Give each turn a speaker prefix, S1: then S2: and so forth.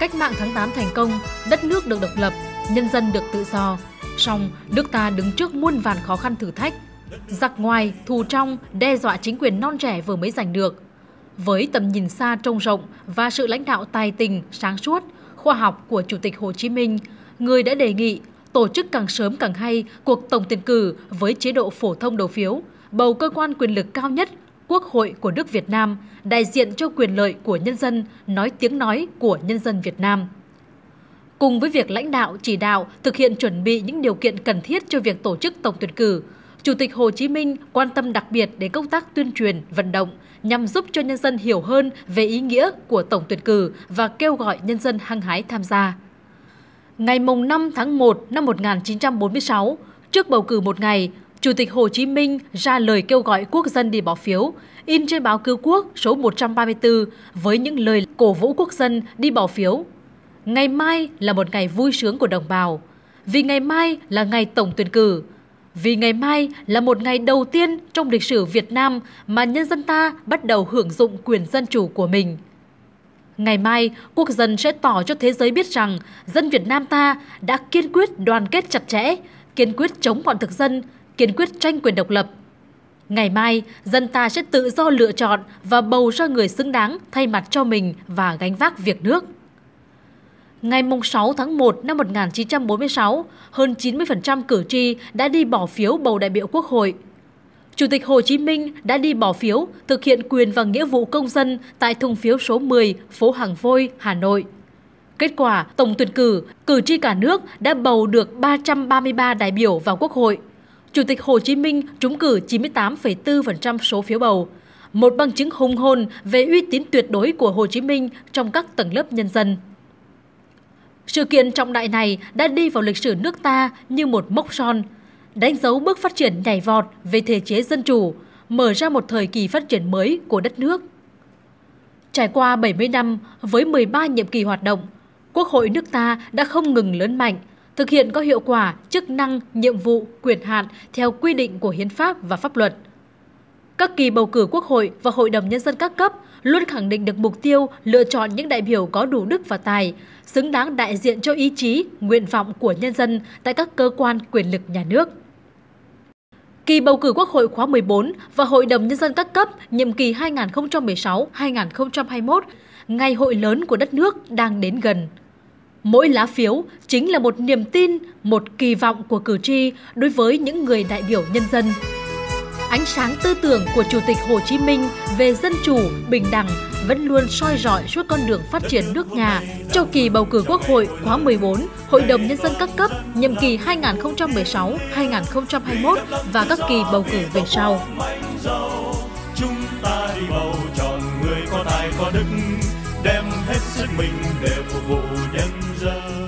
S1: Cách mạng tháng 8 thành công, đất nước được độc lập, nhân dân được tự do. Song nước ta đứng trước muôn vàn khó khăn thử thách. Giặc ngoài, thù trong đe dọa chính quyền non trẻ vừa mới giành được. Với tầm nhìn xa trông rộng và sự lãnh đạo tài tình, sáng suốt, khoa học của Chủ tịch Hồ Chí Minh, người đã đề nghị tổ chức càng sớm càng hay cuộc tổng tuyển cử với chế độ phổ thông đầu phiếu, bầu cơ quan quyền lực cao nhất, Quốc hội của nước Việt Nam, đại diện cho quyền lợi của nhân dân, nói tiếng nói của nhân dân Việt Nam. Cùng với việc lãnh đạo, chỉ đạo, thực hiện chuẩn bị những điều kiện cần thiết cho việc tổ chức tổng tuyển cử, Chủ tịch Hồ Chí Minh quan tâm đặc biệt đến công tác tuyên truyền, vận động nhằm giúp cho nhân dân hiểu hơn về ý nghĩa của tổng tuyển cử và kêu gọi nhân dân hăng hái tham gia. Ngày 5 tháng 1 năm 1946, trước bầu cử một ngày, Chủ tịch Hồ Chí Minh ra lời kêu gọi quốc dân đi bỏ phiếu, in trên báo Cứu Quốc số 134 với những lời cổ vũ quốc dân đi bỏ phiếu. Ngày mai là một ngày vui sướng của đồng bào, vì ngày mai là ngày tổng tuyển cử, vì ngày mai là một ngày đầu tiên trong lịch sử Việt Nam mà nhân dân ta bắt đầu hưởng dụng quyền dân chủ của mình. Ngày mai, quốc dân sẽ tỏ cho thế giới biết rằng dân Việt Nam ta đã kiên quyết đoàn kết chặt chẽ, kiên quyết chống bọn thực dân, kiên quyết tranh quyền độc lập. Ngày mai, dân ta sẽ tự do lựa chọn và bầu ra người xứng đáng thay mặt cho mình và gánh vác việc nước. Ngày 6 tháng 1 năm 1946, hơn 90% cử tri đã đi bỏ phiếu bầu đại biểu Quốc hội. Chủ tịch Hồ Chí Minh đã đi bỏ phiếu, thực hiện quyền và nghĩa vụ công dân tại thùng phiếu số 10, phố Hàng Vôi, Hà Nội. Kết quả, tổng tuyển cử, cử tri cả nước đã bầu được 333 đại biểu vào Quốc hội. Chủ tịch Hồ Chí Minh trúng cử 98,4% số phiếu bầu, một bằng chứng hùng hồn về uy tín tuyệt đối của Hồ Chí Minh trong các tầng lớp nhân dân. Sự kiện trọng đại này đã đi vào lịch sử nước ta như một mốc son, đánh dấu bước phát triển nhảy vọt về thể chế dân chủ, mở ra một thời kỳ phát triển mới của đất nước. Trải qua 70 năm với 13 nhiệm kỳ hoạt động, Quốc hội nước ta đã không ngừng lớn mạnh, thực hiện có hiệu quả chức năng, nhiệm vụ, quyền hạn theo quy định của hiến pháp và pháp luật. Các kỳ bầu cử Quốc hội và Hội đồng Nhân dân các cấp luôn khẳng định được mục tiêu lựa chọn những đại biểu có đủ đức và tài, xứng đáng đại diện cho ý chí, nguyện vọng của nhân dân tại các cơ quan quyền lực nhà nước. Kỳ bầu cử Quốc hội khóa 14 và Hội đồng Nhân dân các cấp nhiệm kỳ 2016-2021, ngày hội lớn của đất nước đang đến gần. Mỗi lá phiếu chính là một niềm tin, một kỳ vọng của cử tri đối với những người đại biểu nhân dân. Ánh sáng tư tưởng của Chủ tịch Hồ Chí Minh về dân chủ, bình đẳng vẫn luôn soi rọi suốt con đường phát triển nước nhà cho kỳ bầu cử Quốc hội khóa 14, Hội đồng Nhân dân các cấp nhiệm kỳ 2016-2021 và các kỳ bầu cử về sau.
S2: Chúng ta đi bầu chọn người có tài có đức, đem hết sức mình để phục vụ nhân dân.